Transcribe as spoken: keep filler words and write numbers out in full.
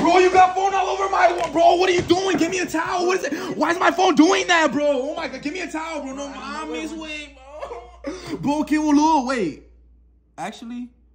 Bro, you got phone all over my wall. Bro, what are you doing? Give me a towel. What is it? Why is my phone doing that, bro? Oh my God, give me a towel, bro. No, mommy's way, bro. Bro, okay, well, look, wait. Actually...